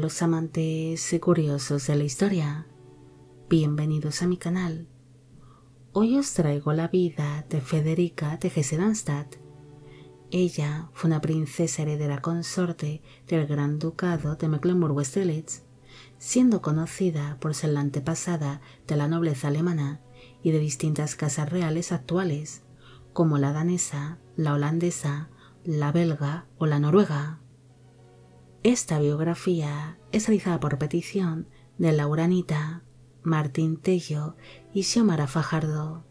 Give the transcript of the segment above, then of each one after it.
los amantes y curiosos de la historia, bienvenidos a mi canal. Hoy os traigo la vida de Federica de Hesse-Darmstadt. Ella fue una princesa heredera consorte del Gran Ducado de Mecklemburgo-Strelitz, siendo conocida por ser la antepasada de la nobleza alemana y de distintas casas reales actuales, como la danesa, la holandesa, la belga o la noruega. Esta biografía es realizada por petición de Laura Anita, Martín Tello y Xiomara Fajardo.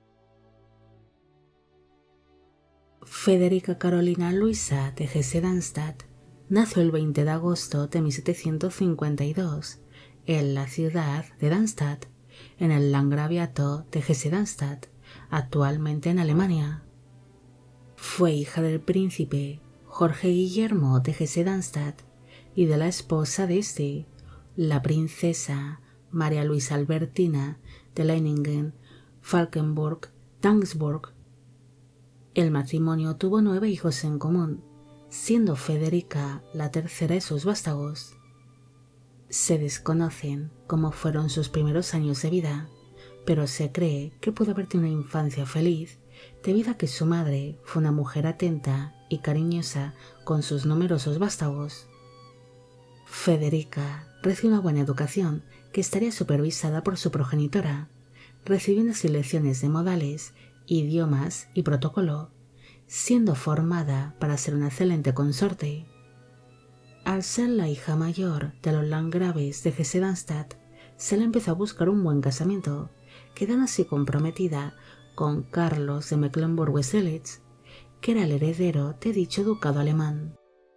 Federica Carolina Luisa de Hesse-Darmstadt nació el 20 de agosto de 1752 en la ciudad de Darmstadt, en el Landgraviato de Hesse-Darmstadt, actualmente en Alemania. Fue hija del príncipe Jorge Guillermo de Hesse-Darmstadt y de la esposa de este, la princesa María Luisa Albertina de Leiningen, Falkenburg, Dangsburg. El matrimonio tuvo 9 hijos en común, siendo Federica la tercera de sus vástagos. Se desconocen cómo fueron sus primeros años de vida, pero se cree que pudo haber tenido una infancia feliz debido a que su madre fue una mujer atenta y cariñosa con sus numerosos vástagos. Federica recibió una buena educación que estaría supervisada por su progenitora, recibiendo así lecciones de modales, idiomas y protocolo, siendo formada para ser una excelente consorte. Al ser la hija mayor de los landgraves de Hesse-Darmstadt, se le empezó a buscar un buen casamiento, quedando así comprometida con Carlos de Mecklemburgo-Strelitz, que era el heredero de dicho ducado alemán.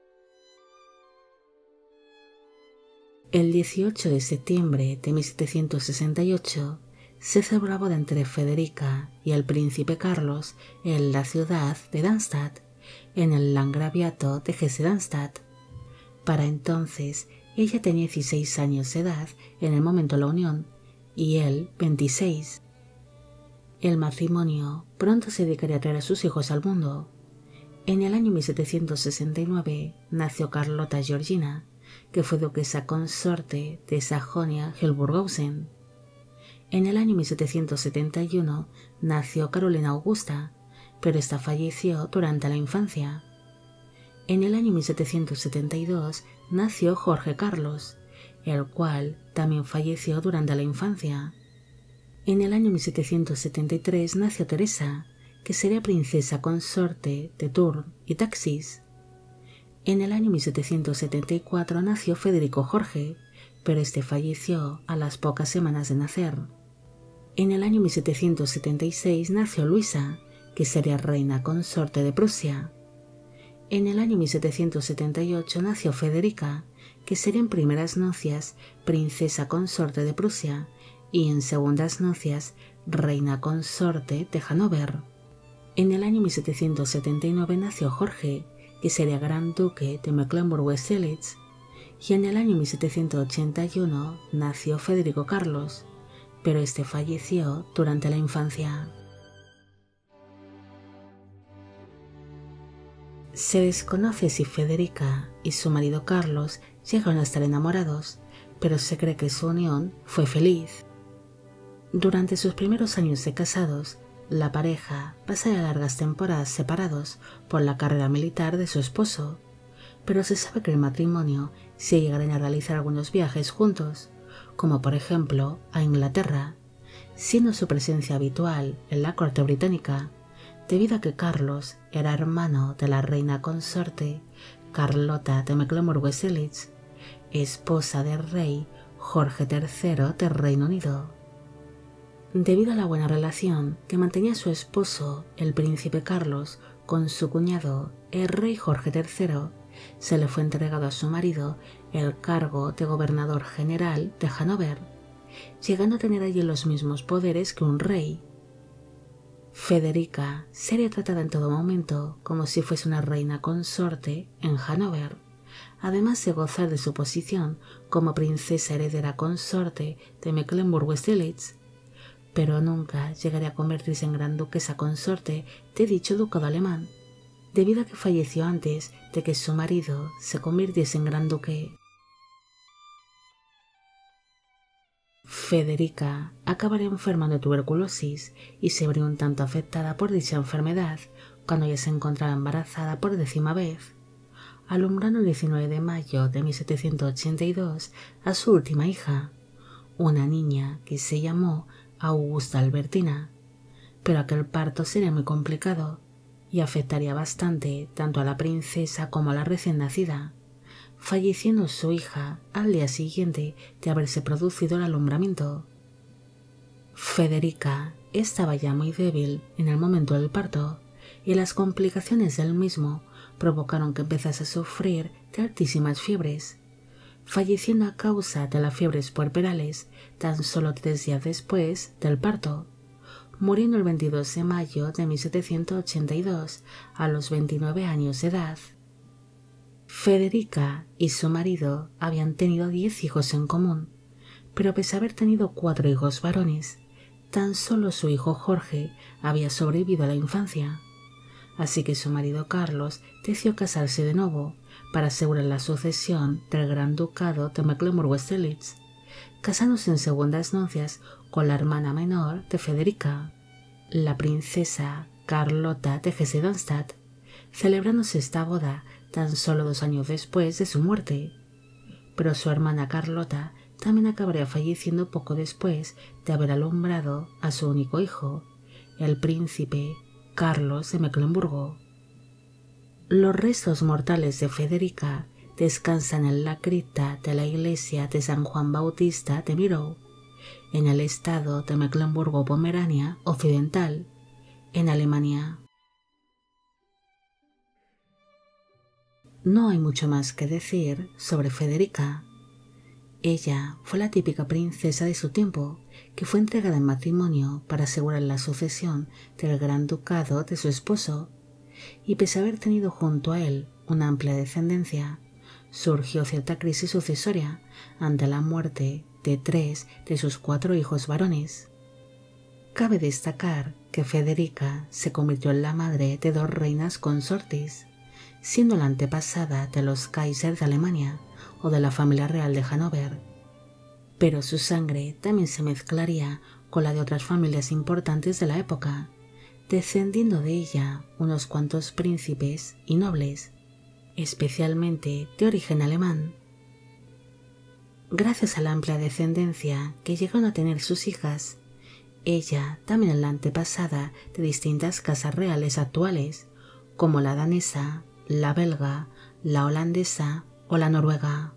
El 18 de septiembre de 1768 se celebró la boda entre Federica y el príncipe Carlos en la ciudad de Darmstadt, en el Landgraviato de Hesse-Darmstadt. Para entonces ella tenía 16 años de edad en el momento de la unión y él 26. El matrimonio pronto se dedicaría a traer a sus hijos al mundo. En el año 1769 nació Carlota Georgina, que fue duquesa consorte de Sajonia-Hildburghausen. En el año 1771 nació Carolina Augusta, pero esta falleció durante la infancia. En el año 1772 nació Jorge Carlos, el cual también falleció durante la infancia. En el año 1773 nació Teresa, que sería princesa consorte de Tours y Taxis. En el año 1774 nació Federico Jorge, pero este falleció a las pocas semanas de nacer. En el año 1776 nació Luisa, que sería reina consorte de Prusia. En el año 1778 nació Federica, que sería en primeras nupcias princesa consorte de Prusia y en segundas nupcias reina consorte de Hannover. En el año 1779 nació Jorge, que sería gran duque de Mecklemburgo-Strelitz, y en el año 1781 nació Federico Carlos, pero este falleció durante la infancia. Se desconoce si Federica y su marido Carlos llegaron a estar enamorados, pero se cree que su unión fue feliz. Durante sus primeros años de casados, la pareja pasaría largas temporadas separados por la carrera militar de su esposo, pero se sabe que el matrimonio se llegaron a realizar algunos viajes juntos, como por ejemplo a Inglaterra, siendo su presencia habitual en la corte británica, debido a que Carlos era hermano de la reina consorte Carlota de Mecklemburgo-Strelitz, esposa del rey Jorge III del Reino Unido. Debido a la buena relación que mantenía su esposo, el príncipe Carlos, con su cuñado, el rey Jorge III, se le fue entregado a su marido el cargo de gobernador general de Hannover, llegando a tener allí los mismos poderes que un rey. Federica sería tratada en todo momento como si fuese una reina consorte en Hannover, además de gozar de su posición como princesa heredera consorte de Mecklemburgo-Strelitz, pero nunca llegaría a convertirse en gran duquesa consorte de dicho ducado alemán, debido a que falleció antes de que su marido se convirtiese en gran duque. Federica acabaría enferma de tuberculosis y se vería un tanto afectada por dicha enfermedad cuando ella se encontraba embarazada por 10ª vez, alumbrando el 19 de mayo de 1782 a su última hija, una niña que se llamó Augusta Albertina, pero aquel parto sería muy complicado y afectaría bastante tanto a la princesa como a la recién nacida, falleciendo su hija al día siguiente de haberse producido el alumbramiento. Federica estaba ya muy débil en el momento del parto y las complicaciones del mismo provocaron que empezase a sufrir de altísimas fiebres, falleciendo a causa de las fiebres puerperales tan solo 3 días después del parto, muriendo el 22 de mayo de 1782 a los 29 años de edad. Federica y su marido habían tenido 10 hijos en común, pero pese a haber tenido 4 hijos varones, tan solo su hijo Jorge había sobrevivido a la infancia, así que su marido Carlos decidió casarse de nuevo para asegurar la sucesión del Gran Ducado de Mecklemburgo-Strelitz, casándose en segundas nupcias con la hermana menor de Federica, la princesa Carlota de Hesse-Darmstadt, celebrándose esta boda tan solo 2 años después de su muerte, pero su hermana Carlota también acabaría falleciendo poco después de haber alumbrado a su único hijo, el príncipe Carlos de Mecklemburgo. Los restos mortales de Federica descansan en la cripta de la iglesia de San Juan Bautista de Mirau, en el estado de Mecklemburgo-Pomerania Occidental, en Alemania. No hay mucho más que decir sobre Federica. Ella fue la típica princesa de su tiempo que fue entregada en matrimonio para asegurar la sucesión del gran ducado de su esposo, y pese a haber tenido junto a él una amplia descendencia, surgió cierta crisis sucesoria ante la muerte de 3 de sus 4 hijos varones. Cabe destacar que Federica se convirtió en la madre de 2 reinas consortes, siendo la antepasada de los Kaisers de Alemania o de la familia real de Hannover, pero su sangre también se mezclaría con la de otras familias importantes de la época, descendiendo de ella unos cuantos príncipes y nobles, especialmente de origen alemán. Gracias a la amplia descendencia que llegaron a tener sus hijas, ella también es la antepasada de distintas casas reales actuales, como la danesa, la belga, la holandesa o la noruega.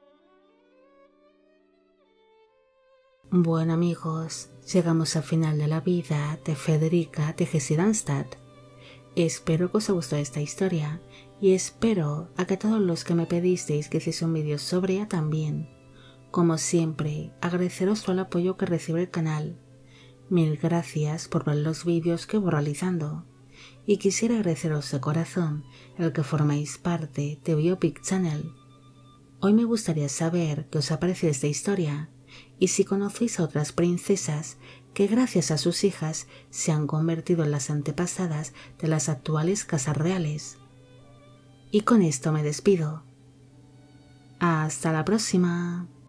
Bueno amigos, llegamos al final de la vida de Federica de Hesse-Darmstadt. Espero que os haya gustado esta historia y espero a que todos los que me pedisteis que hiciese un vídeo sobre ella también. Como siempre, agradeceros todo el apoyo que recibe el canal. Mil gracias por ver los vídeos que voy realizando. Y quisiera agradeceros de corazón el que formáis parte de Biopic Channel. Hoy me gustaría saber qué os ha parecido esta historia y si conocéis a otras princesas que gracias a sus hijas se han convertido en las antepasadas de las actuales casas reales. Y con esto me despido. Hasta la próxima.